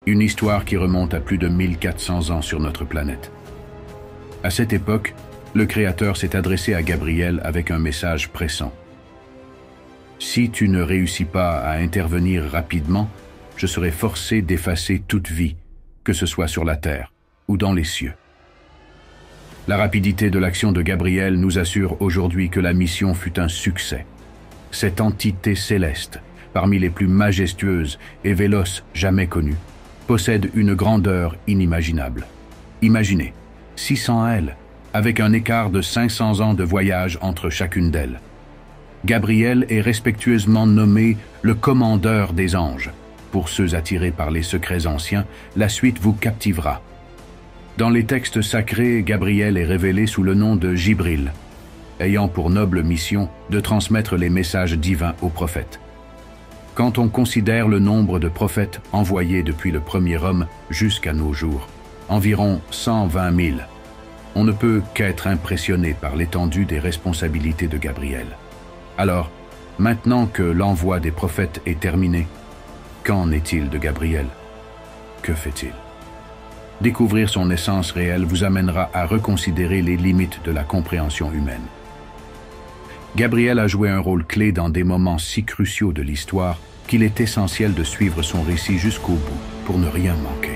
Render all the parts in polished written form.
une histoire qui remonte à plus de 1400 ans sur notre planète. À cette époque, le Créateur s'est adressé à Gabriel avec un message pressant. « Si tu ne réussis pas à intervenir rapidement, je serai forcé d'effacer toute vie, que ce soit sur la terre ou dans les cieux. » La rapidité de l'action de Gabriel nous assure aujourd'hui que la mission fut un succès. Cette entité céleste, parmi les plus majestueuses et véloces jamais connues, possède une grandeur inimaginable. Imaginez, 600 ailes, avec un écart de 500 ans de voyage entre chacune d'elles. Gabriel est respectueusement nommé le commandeur des anges. Pour ceux attirés par les secrets anciens, la suite vous captivera. Dans les textes sacrés, Gabriel est révélé sous le nom de Jibril, ayant pour noble mission de transmettre les messages divins aux prophètes. Quand on considère le nombre de prophètes envoyés depuis le premier homme jusqu'à nos jours, environ 120 000, on ne peut qu'être impressionné par l'étendue des responsabilités de Gabriel. Alors, maintenant que l'envoi des prophètes est terminé, qu'en est-il de Gabriel? Que fait-il? Découvrir son essence réelle vous amènera à reconsidérer les limites de la compréhension humaine. Gabriel a joué un rôle clé dans des moments si cruciaux de l'histoire qu'il est essentiel de suivre son récit jusqu'au bout pour ne rien manquer.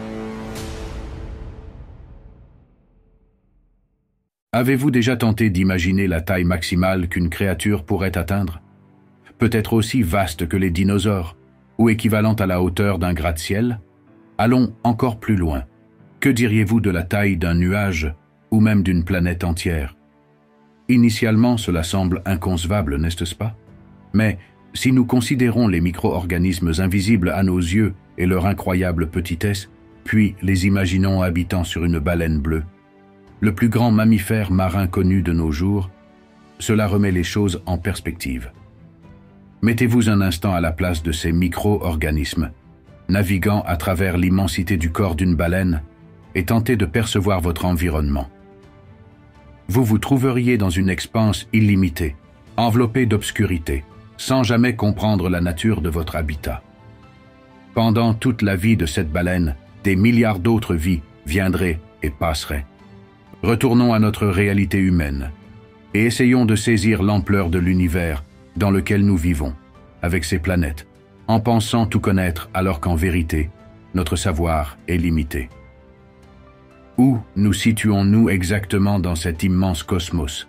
Avez-vous déjà tenté d'imaginer la taille maximale qu'une créature pourrait atteindre? Peut-être aussi vaste que les dinosaures, ou équivalente à la hauteur d'un gratte-ciel? Allons encore plus loin. Que diriez-vous de la taille d'un nuage, ou même d'une planète entière? Initialement, cela semble inconcevable, n'est-ce pas? Mais si nous considérons les micro-organismes invisibles à nos yeux et leur incroyable petitesse, puis les imaginons habitant sur une baleine bleue, le plus grand mammifère marin connu de nos jours, cela remet les choses en perspective. Mettez-vous un instant à la place de ces micro-organismes, naviguant à travers l'immensité du corps d'une baleine, et tentez de percevoir votre environnement. Vous vous trouveriez dans une expanse illimitée, enveloppée d'obscurité, sans jamais comprendre la nature de votre habitat. Pendant toute la vie de cette baleine, des milliards d'autres vies viendraient et passeraient. Retournons à notre réalité humaine et essayons de saisir l'ampleur de l'univers dans lequel nous vivons, avec ses planètes, en pensant tout connaître alors qu'en vérité, notre savoir est limité. Où nous situons-nous exactement dans cet immense cosmos?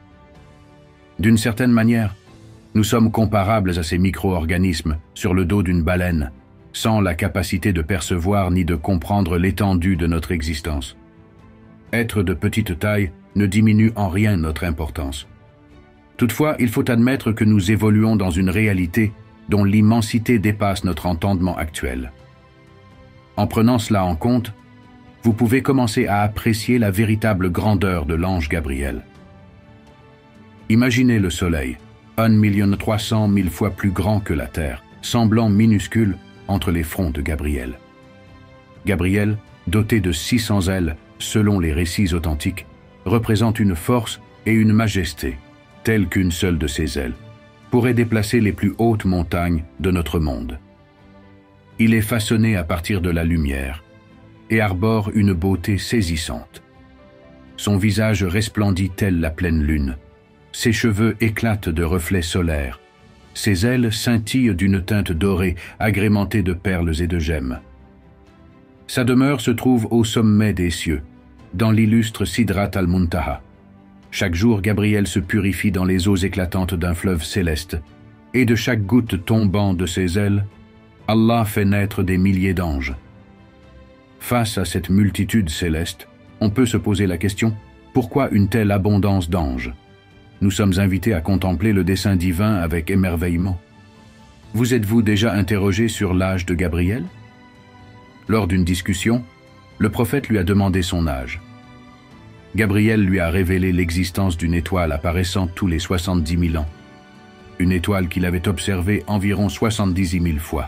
D'une certaine manière, nous sommes comparables à ces micro-organismes sur le dos d'une baleine, sans la capacité de percevoir ni de comprendre l'étendue de notre existence. Être de petite taille ne diminue en rien notre importance. Toutefois, il faut admettre que nous évoluons dans une réalité dont l'immensité dépasse notre entendement actuel. En prenant cela en compte, vous pouvez commencer à apprécier la véritable grandeur de l'ange Gabriel. Imaginez le Soleil, 1 300 000 fois plus grand que la Terre, semblant minuscule entre les fronts de Gabriel. Gabriel, doté de 600 ailes, selon les récits authentiques, représente une force et une majesté, telle qu'une seule de ses ailes pourrait déplacer les plus hautes montagnes de notre monde. Il est façonné à partir de la lumière et arbore une beauté saisissante. Son visage resplendit telle la pleine lune, ses cheveux éclatent de reflets solaires, ses ailes scintillent d'une teinte dorée agrémentée de perles et de gemmes. Sa demeure se trouve au sommet des cieux, dans l'illustre Sidrat al-Muntaha. Chaque jour, Gabriel se purifie dans les eaux éclatantes d'un fleuve céleste, et de chaque goutte tombant de ses ailes, Allah fait naître des milliers d'anges. Face à cette multitude céleste, on peut se poser la question, pourquoi une telle abondance d'anges? Nous sommes invités à contempler le dessein divin avec émerveillement. Vous êtes-vous déjà interrogé sur l'âge de Gabriel? Lors d'une discussion, le prophète lui a demandé son âge. Gabriel lui a révélé l'existence d'une étoile apparaissant tous les 70 000 ans, une étoile qu'il avait observée environ 70 000 fois.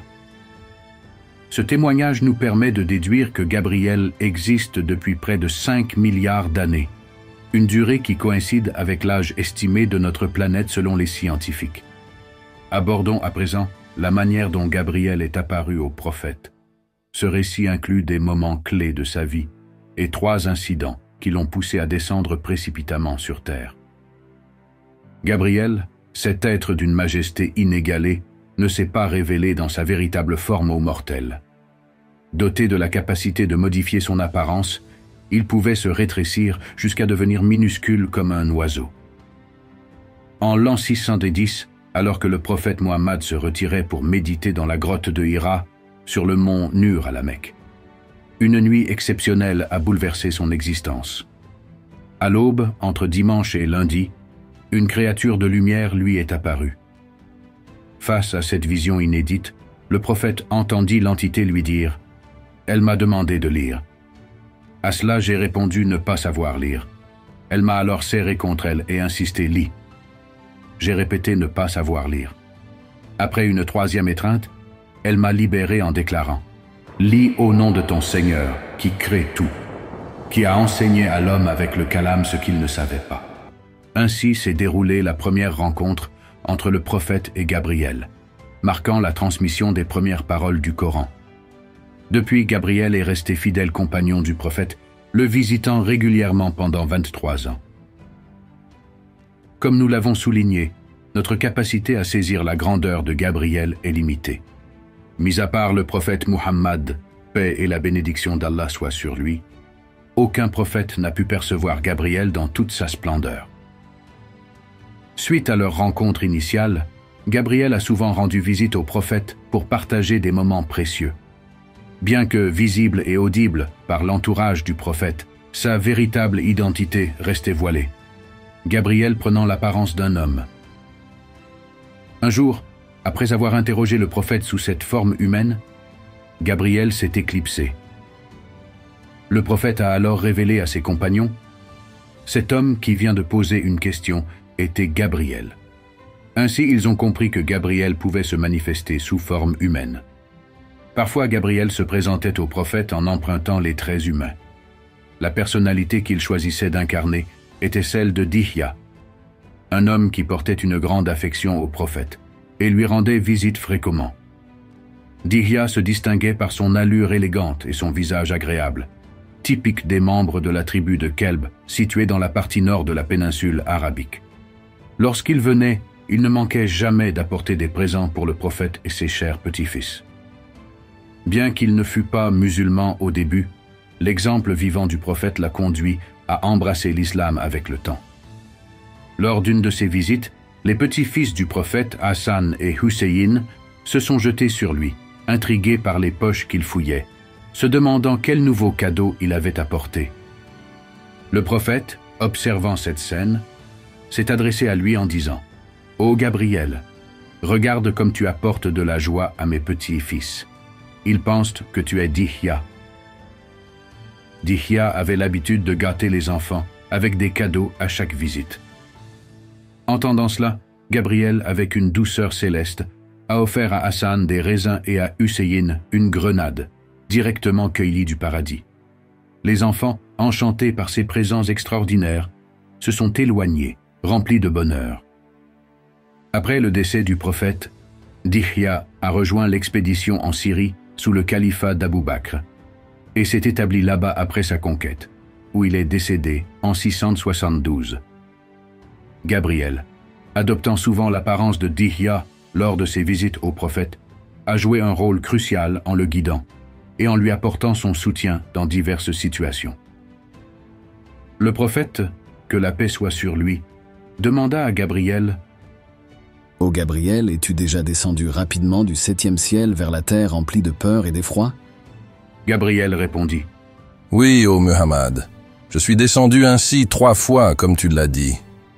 Ce témoignage nous permet de déduire que Gabriel existe depuis près de 5 milliards d'années, une durée qui coïncide avec l'âge estimé de notre planète selon les scientifiques. Abordons à présent la manière dont Gabriel est apparu au prophète. Ce récit inclut des moments clés de sa vie et 3 incidents qui l'ont poussé à descendre précipitamment sur terre. Gabriel, cet être d'une majesté inégalée, ne s'est pas révélé dans sa véritable forme aux mortels. Doté de la capacité de modifier son apparence, il pouvait se rétrécir jusqu'à devenir minuscule comme un oiseau. En l'an 610, alors que le prophète Mohammed se retirait pour méditer dans la grotte de Hira, sur le mont Nur à la Mecque, une nuit exceptionnelle a bouleversé son existence. À l'aube, entre dimanche et lundi, une créature de lumière lui est apparue. Face à cette vision inédite, le prophète entendit l'entité lui dire « Elle m'a demandé de lire ». À cela, j'ai répondu ne pas savoir lire. Elle m'a alors serré contre elle et insisté « Lis ». J'ai répété ne pas savoir lire. Après une 3e étreinte, elle m'a libéré en déclarant « Lis au nom de ton Seigneur, qui crée tout, qui a enseigné à l'homme avec le calame ce qu'il ne savait pas. » Ainsi s'est déroulée la première rencontre entre le prophète et Gabriel, marquant la transmission des premières paroles du Coran. Depuis, Gabriel est resté fidèle compagnon du prophète, le visitant régulièrement pendant 23 ans. Comme nous l'avons souligné, notre capacité à saisir la grandeur de Gabriel est limitée. Mis à part le prophète Muhammad, paix et la bénédiction d'Allah soit sur lui, aucun prophète n'a pu percevoir Gabriel dans toute sa splendeur. Suite à leur rencontre initiale, Gabriel a souvent rendu visite au prophète pour partager des moments précieux. Bien que visible et audible par l'entourage du prophète, sa véritable identité restait voilée, Gabriel prenant l'apparence d'un homme. Un jour, après avoir interrogé le prophète sous cette forme humaine, Gabriel s'est éclipsé. Le prophète a alors révélé à ses compagnons « Cet homme qui vient de poser une question était Gabriel. » Ainsi, ils ont compris que Gabriel pouvait se manifester sous forme humaine. Parfois, Gabriel se présentait au prophète en empruntant les traits humains. La personnalité qu'il choisissait d'incarner était celle de Dihya, un homme qui portait une grande affection au prophète et lui rendait visite fréquemment. Dihya se distinguait par son allure élégante et son visage agréable, typique des membres de la tribu de Kelb, située dans la partie nord de la péninsule arabique. Lorsqu'il venait, il ne manquait jamais d'apporter des présents pour le prophète et ses chers petits-fils. Bien qu'il ne fût pas musulman au début, l'exemple vivant du prophète l'a conduit à embrasser l'islam avec le temps. Lors d'une de ses visites, les petits-fils du prophète, Hassan et Hussein, se sont jetés sur lui, intrigués par les poches qu'il fouillait, se demandant quel nouveau cadeau il avait apporté. Le prophète, observant cette scène, s'est adressé à lui en disant « Ô Gabriel, regarde comme tu apportes de la joie à mes petits-fils. Ils pensent que tu es Dihya. » Dihya avait l'habitude de gâter les enfants avec des cadeaux à chaque visite. Entendant cela, Gabriel, avec une douceur céleste, a offert à Hassan des raisins et à Hussein une grenade, directement cueillie du paradis. Les enfants, enchantés par ces présents extraordinaires, se sont éloignés, remplis de bonheur. Après le décès du prophète, Dihya a rejoint l'expédition en Syrie sous le califat d'Abou Bakr et s'est établi là-bas après sa conquête, où il est décédé en 672. Gabriel, adoptant souvent l'apparence de Dihya lors de ses visites au prophète, a joué un rôle crucial en le guidant et en lui apportant son soutien dans diverses situations. Le prophète, que la paix soit sur lui, demanda à Gabriel « Ô Gabriel, es-tu déjà descendu rapidement du 7e ciel vers la terre remplie de peur et d'effroi » Gabriel répondit « Oui, ô Muhammad, je suis descendu ainsi 3 fois, comme tu l'as dit. »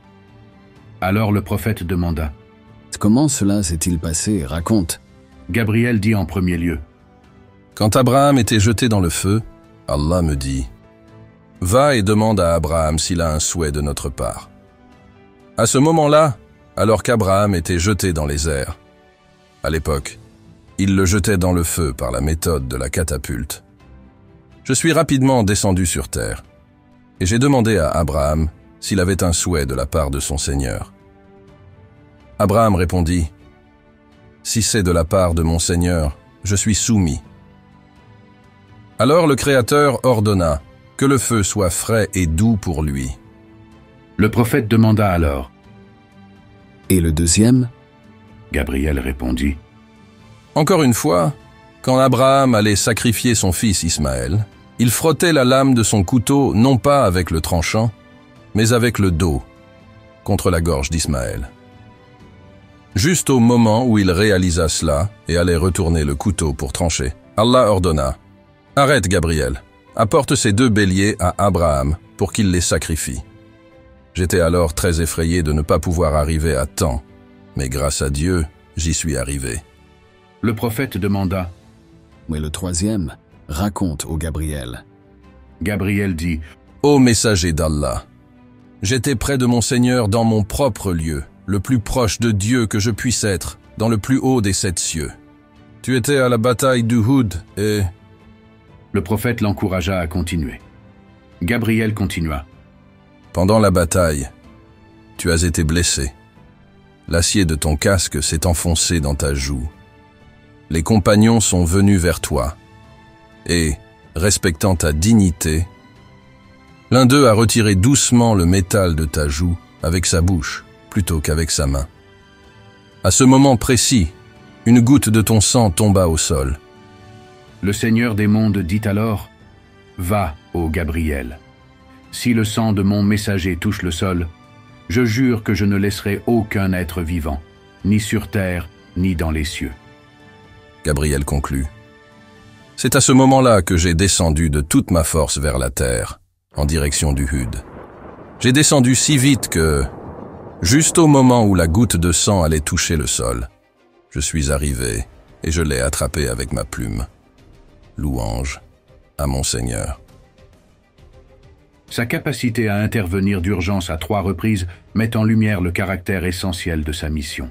Alors le prophète demanda « Comment cela s'est-il passé? Raconte. » Gabriel dit en premier lieu « Quand Abraham était jeté dans le feu, Allah me dit « Va et demande à Abraham s'il a un souhait de notre part. » À ce moment-là, alors qu'Abraham était jeté dans les airs, à l'époque, il le jetait dans le feu par la méthode de la catapulte. Je suis rapidement descendu sur terre, et j'ai demandé à Abraham s'il avait un souhait de la part de son Seigneur. Abraham répondit « Si c'est de la part de mon Seigneur, je suis soumis. » Alors le Créateur ordonna que le feu soit frais et doux pour lui. Le prophète demanda alors. Et le deuxième? Gabriel répondit. Encore une fois, quand Abraham allait sacrifier son fils Ismaël, il frottait la lame de son couteau non pas avec le tranchant, mais avec le dos, contre la gorge d'Ismaël. Juste au moment où il réalisa cela et allait retourner le couteau pour trancher, Allah ordonna « Arrête, Gabriel, apporte ces 2 béliers à Abraham pour qu'il les sacrifie. » J'étais alors très effrayé de ne pas pouvoir arriver à temps, mais grâce à Dieu, j'y suis arrivé. Le prophète demanda. Mais le troisième, raconte au Gabriel. Gabriel dit. Ô messager d'Allah, j'étais près de mon Seigneur dans mon propre lieu, le plus proche de Dieu que je puisse être, dans le plus haut des 7 cieux. Tu étais à la bataille d'Uhud et... Le prophète l'encouragea à continuer. Gabriel continua. Pendant la bataille, tu as été blessé. L'acier de ton casque s'est enfoncé dans ta joue. Les compagnons sont venus vers toi. Et, respectant ta dignité, l'un d'eux a retiré doucement le métal de ta joue avec sa bouche plutôt qu'avec sa main. À ce moment précis, une goutte de ton sang tomba au sol. Le Seigneur des mondes dit alors, « Va, ô Gabriel. Si le sang de mon messager touche le sol, je jure que je ne laisserai aucun être vivant, ni sur terre, ni dans les cieux. » Gabriel conclut. C'est à ce moment-là que j'ai descendu de toute ma force vers la terre, en direction d'Uhud. J'ai descendu si vite que, juste au moment où la goutte de sang allait toucher le sol, je suis arrivé et je l'ai attrapé avec ma plume. Louange à mon Seigneur. Sa capacité à intervenir d'urgence à 3 reprises met en lumière le caractère essentiel de sa mission.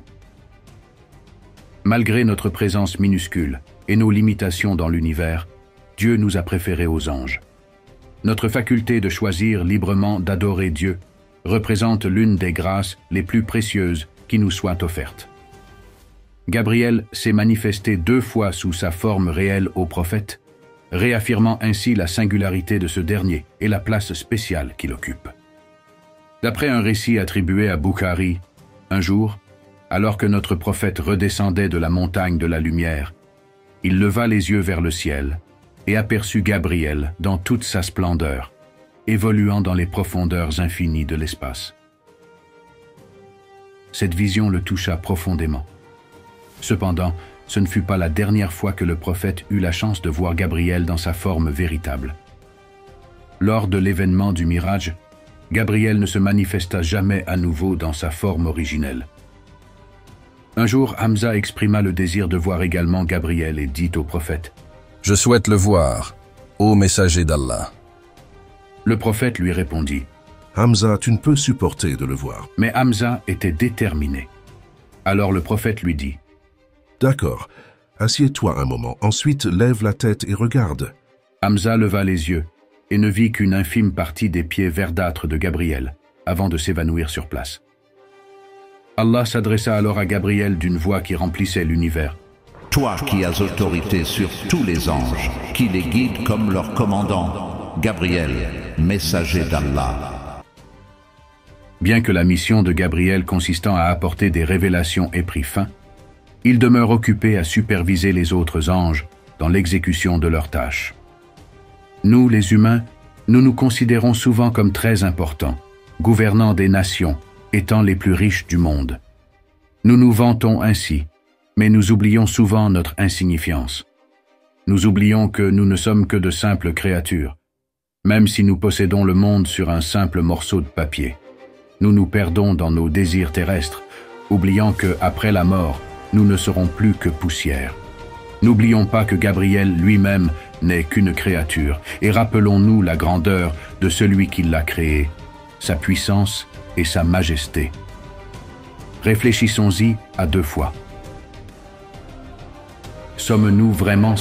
Malgré notre présence minuscule et nos limitations dans l'univers, Dieu nous a préférés aux anges. Notre faculté de choisir librement d'adorer Dieu représente l'une des grâces les plus précieuses qui nous soient offertes. Gabriel s'est manifesté 2 fois sous sa forme réelle au prophète, réaffirmant ainsi la singularité de ce dernier et la place spéciale qu'il occupe. D'après un récit attribué à Bukhari, un jour, alors que notre prophète redescendait de la montagne de la lumière, il leva les yeux vers le ciel et aperçut Gabriel dans toute sa splendeur, évoluant dans les profondeurs infinies de l'espace. Cette vision le toucha profondément. Cependant, ce ne fut pas la dernière fois que le prophète eut la chance de voir Gabriel dans sa forme véritable. Lors de l'événement du Miraj, Gabriel ne se manifesta jamais à nouveau dans sa forme originelle. Un jour, Hamza exprima le désir de voir également Gabriel et dit au prophète « Je souhaite le voir, ô messager d'Allah. » Le prophète lui répondit « Hamza, tu ne peux supporter de le voir. » Mais Hamza était déterminé. Alors le prophète lui dit « D'accord, assieds-toi un moment, ensuite lève la tête et regarde. » Hamza leva les yeux et ne vit qu'une infime partie des pieds verdâtres de Gabriel avant de s'évanouir sur place. Allah s'adressa alors à Gabriel d'une voix qui remplissait l'univers. « Toi qui as autorité sur tous les anges, qui les guides comme leur commandant, Gabriel, messager d'Allah. » Bien que la mission de Gabriel consistant à apporter des révélations ait pris fin, il demeure occupé à superviser les autres anges dans l'exécution de leurs tâches. Nous, les humains, nous nous considérons souvent comme très importants, gouvernant des nations, étant les plus riches du monde. Nous nous vantons ainsi, mais nous oublions souvent notre insignifiance. Nous oublions que nous ne sommes que de simples créatures, même si nous possédons le monde sur un simple morceau de papier. Nous nous perdons dans nos désirs terrestres, oubliant que, après la mort, nous ne serons plus que poussière. N'oublions pas que Gabriel lui-même n'est qu'une créature, et rappelons-nous la grandeur de celui qui l'a créé, sa puissance et sa majesté. Réfléchissons-y à 2 fois. Sommes-nous vraiment si grands ?